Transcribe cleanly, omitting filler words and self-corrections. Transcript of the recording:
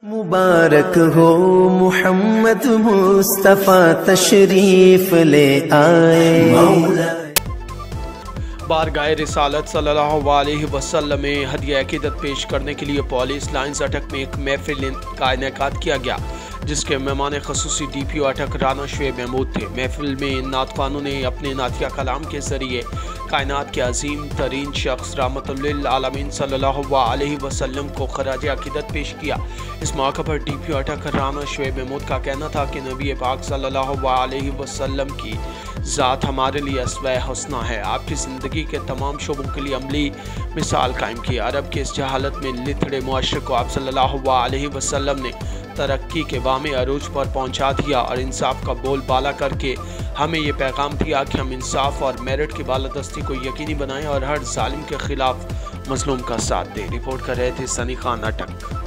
मुबारक हो मुहम्मद मुस्तफ़ा तशरीफ ले आए। बारगाह रिसालत सल्लल्लाहु अलैहि वसल्लम में हदिया अकीदत पेश करने के लिए पुलिस लाइन्स अटक में एक महफिल का इनेकाद किया गया, जिसके मेहमान खसूसी DPO अटक राना शुएब महमूद थे। महफिल में नातखानों ने अपने नातिया कलाम के जरिए कायनात के अजीम तरीन शख्स रहमतुल्लिल आलमीन सल्लल्लाहु अलैहि वसल्लम को खराज अकीदत पेश किया। इस मौके पर DPO अटक राना शुएब महमूद का कहना था कि नबी पाक सल्लल्लाहु अलैहि वसल्लम की ज़ात हमारे लिए अस्वे हुस्ना है। आपकी ज़िंदगी के तमाम शोबों के लिए अमली मिसाल कायम की। अरब के इस जहालत में लिथड़े मुआशरे को आप सल्लल्लाहु अलैहि वसल्लम ने तरक्की के बामे अरूज पर पहुंचा दिया और इंसाफ का बोल बाला करके हमें ये पैगाम दिया कि हम इंसाफ और मेरिट की बालादस्ती को यकीनी बनाएं और हर जालिम के खिलाफ मजलूम का साथ दें। रिपोर्ट कर रहे थे सनी खान अटक।